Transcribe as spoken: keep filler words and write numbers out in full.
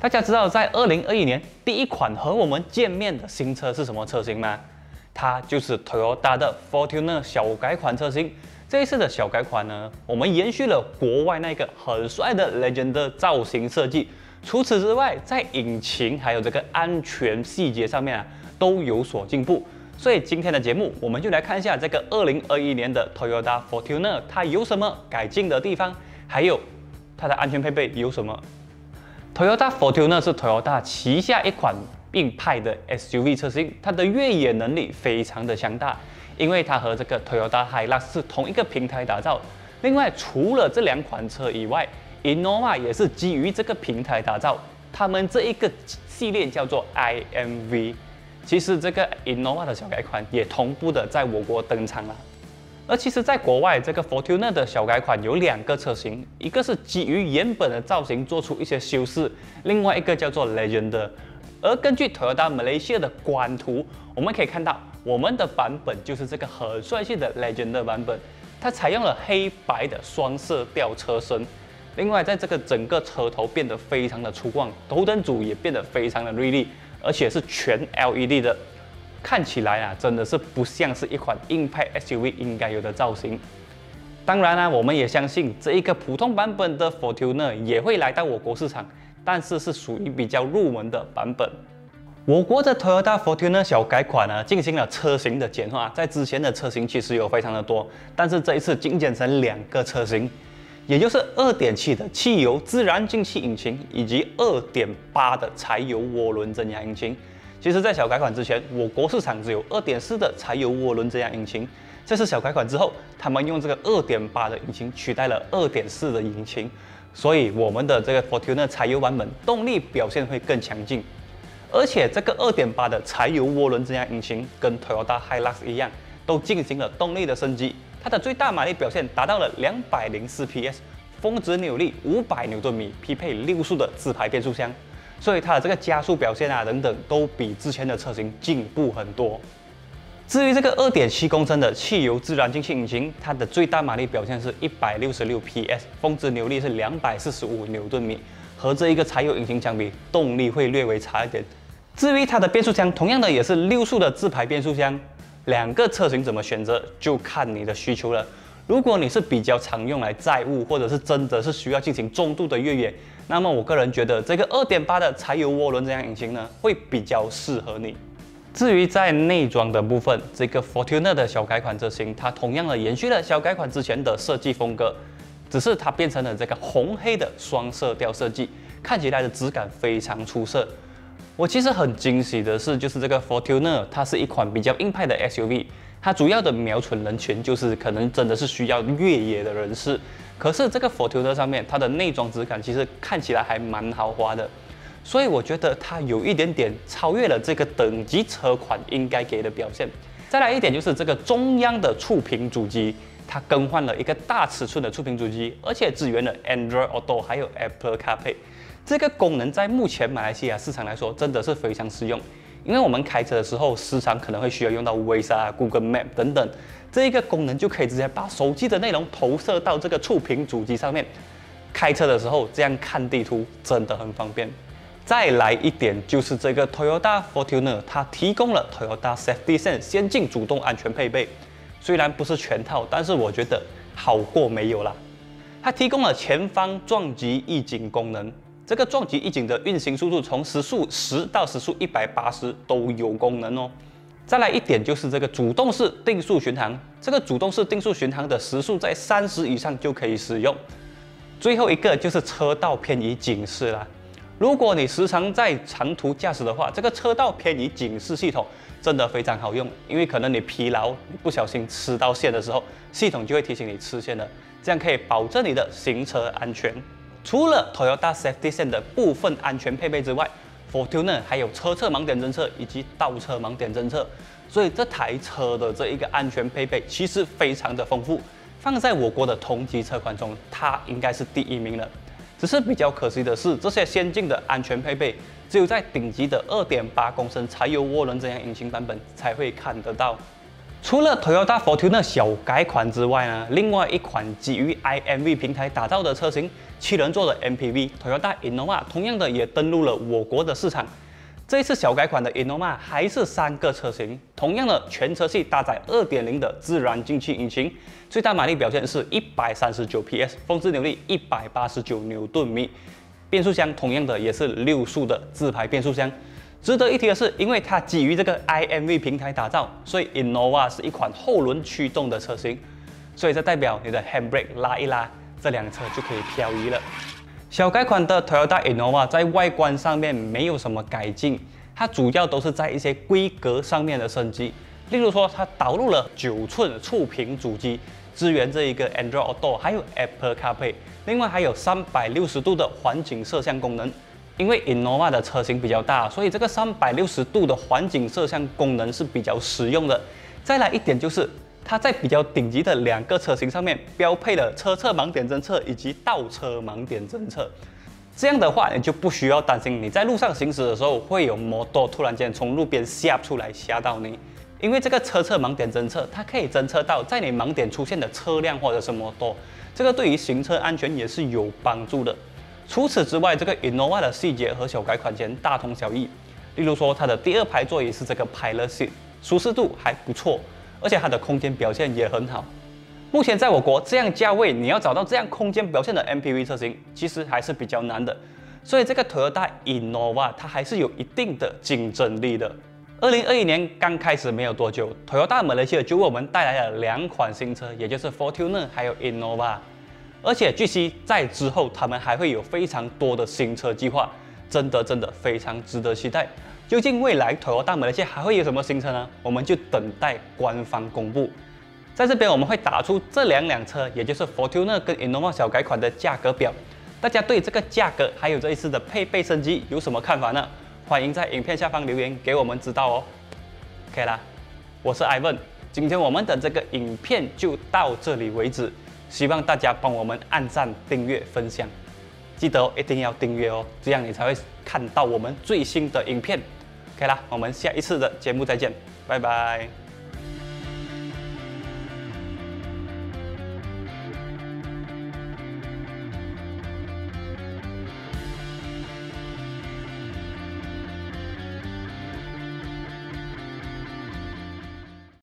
大家知道在二零二一年第一款和我们见面的新车是什么车型吗？它就是 Toyota 的 Fortuner 小改款车型。这一次的小改款呢，我们延续了国外那个很帅的 Legend 的造型设计。除此之外，在引擎还有这个安全细节上面啊，都有所进步。所以今天的节目，我们就来看一下这个二零二一年的 Toyota Fortuner 它有什么改进的地方，还有它的安全配备有什么。Toyota Fortuner 是 Toyota 旗下一款硬派的 S U V 车型，它的越野能力非常的强大，因为它和这个 Toyota Hilux 是同一个平台打造。另外，除了这两款车以外 ，Innova 也是基于这个平台打造，他们这一个系列叫做 I M V。其实这个 Innova 的小改款也同步的在我国登场了。而其实，在国外，这个 Fortuner 的小改款有两个车型，一个是基于原本的造型做出一些修饰，另外一个叫做 Legend。而根据 Toyota Malaysia 的官图，我们可以看到，我们的版本就是这个很帅气的 Legend 的版本，它采用了黑白的双色调车身。另外，在这个整个车头变得非常的粗犷，头灯组也变得非常的锐利，而且是全 L E D 的。看起来啊，真的是不像是一款硬派 S U V 应该有的造型。当然啊，我们也相信这一个普通版本的 Fortuner 也会来到我国市场，但是是属于比较入门的版本。我国的 Toyota Fortuner 小改款呢，进行了车型的简化，在之前的车型其实有非常的多，但是这一次精简成两个车型，也就是 二点七 的汽油自然进气引擎以及 二点八 的柴油涡轮增压引擎。其实，在小改款之前，我国市场只有 二点四 的柴油涡轮增压引擎。这次小改款之后，他们用这个 二点八 的引擎取代了 二点四 的引擎，所以我们的这个 Fortuner 柴油版本动力表现会更强劲。而且，这个 二点八 的柴油涡轮增压引擎跟 Toyota Hilux 一样，都进行了动力的升级。它的最大马力表现达到了两百零四匹 S， 峰值扭力五百牛顿米，匹配六速的自排变速箱。所以它的这个加速表现啊等等都比之前的车型进步很多。至于这个 二点七 公升的汽油自然进气引擎，它的最大马力表现是一百六十六匹 S， 峰值扭力是两百四十五牛顿米，和这一个柴油引擎相比，动力会略微差一点。至于它的变速箱，同样的也是六速的自排变速箱。两个车型怎么选择，就看你的需求了。如果你是比较常用来载物，或者是真的是需要进行中度的越野，那么我个人觉得这个 二点八 的柴油涡轮增压引擎呢，会比较适合你。至于在内装的部分，这个 Fortuner 的小改款车型，它同样的延续了小改款之前的设计风格，只是它变成了这个红黑的双色调设计，看起来的质感非常出色。我其实很惊喜的是，就是这个 Fortuner 它是一款比较硬派的 S U V。它主要的瞄准人群就是可能真的是需要越野的人士，可是这个 Fortuner 上面它的内装质感其实看起来还蛮豪华的，所以我觉得它有一点点超越了这个等级车款应该给的表现。再来一点就是这个中央的触屏主机，它更换了一个大尺寸的触屏主机，而且支援了 Android Auto 还有 Apple CarPlay， 这个功能在目前马来西亚市场来说真的是非常实用。因为我们开车的时候，时常可能会需要用到 Waze 啊、Google Map 等等，这一个功能就可以直接把手机的内容投射到这个触屏主机上面。开车的时候这样看地图真的很方便。再来一点就是这个 Toyota Fortuner， 它提供了 Toyota Safety Sense 先进主动安全配备，虽然不是全套，但是我觉得好过没有啦。它提供了前方撞击预警功能。这个撞击预警的运行速度从时速十到时速一百八十都有功能哦。再来一点就是这个主动式定速巡航，这个主动式定速巡航的时速在三十以上就可以使用。最后一个就是车道偏移警示啦。如果你时常在长途驾驶的话，这个车道偏移警示系统真的非常好用，因为可能你疲劳，你不小心吃到线的时候，系统就会提醒你吃线了，这样可以保证你的行车安全。除了 Toyota Safety Sense 的部分安全配备之外 ，Fortuner 还有车侧盲点侦测以及倒车盲点侦测，所以这台车的这一个安全配备其实非常的丰富。放在我国的同级车款中，它应该是第一名了。只是比较可惜的是，这些先进的安全配备只有在顶级的 二点八 公升柴油涡轮增压引擎版本才会看得到。 除了 Toyota Fortuner 小改款之外呢，另外一款基于 I M V 平台打造的车型，七人座的 M P V Toyota Innova 同样的也登陆了我国的市场。这一次小改款的 Innova 还是三个车型，同样的全车系搭载 二点零 的自然进气引擎，最大马力表现是一百三十九匹 S， 峰值扭力一百八十九牛顿米，变速箱同样的也是六速的自排变速箱。值得一提的是，因为它基于这个 I M V 平台打造，所以 Innova 是一款后轮驱动的车型，所以这代表你的 handbrake 拉一拉，这辆车就可以漂移了。小改款的 Toyota Innova 在外观上面没有什么改进，它主要都是在一些规格上面的升级，例如说它导入了九寸触屏主机，支援这一个 Android Auto， 还有 Apple CarPlay， 另外还有三百六十度的环景摄像功能。因为 Innova 的车型比较大，所以这个三百六十度的环景摄像功能是比较实用的。再来一点就是，它在比较顶级的两个车型上面标配了车侧盲点侦测以及倒车盲点侦测。这样的话，你就不需要担心你在路上行驶的时候会有摩托突然间从路边吓出来吓到你。因为这个车侧盲点侦测，它可以侦测到在你盲点出现的车辆或者是摩托，这个对于行车安全也是有帮助的。除此之外，这个 Innova 的细节和小改款前大同小异。例如说，它的第二排座椅是这个 Pilot Seat， 舒适度还不错，而且它的空间表现也很好。目前在我国这样价位，你要找到这样空间表现的 M P V 车型，其实还是比较难的。所以这个 Toyota Innova 它还是有一定的竞争力的。二零二一年刚开始没有多久 ，Toyota 马来西亚就为我们带来了两款新车，也就是 Fortuner 还有 Innova。而且据悉，在之后他们还会有非常多的新车计划，真的真的非常值得期待。究竟未来 Toyota 马来西亚还会有什么新车呢？我们就等待官方公布。在这边我们会打出这两辆车，也就是 Fortuner 跟 Innova 小改款的价格表。大家对这个价格还有这一次的配备升级有什么看法呢？欢迎在影片下方留言给我们知道哦。OK 啦，我是 Ivan， 今天我们的这个影片就到这里为止。希望大家帮我们按赞、订阅、分享，记得哦，一定要订阅哦，这样你才会看到我们最新的影片。OK 啦，我们下一次的节目再见，拜拜。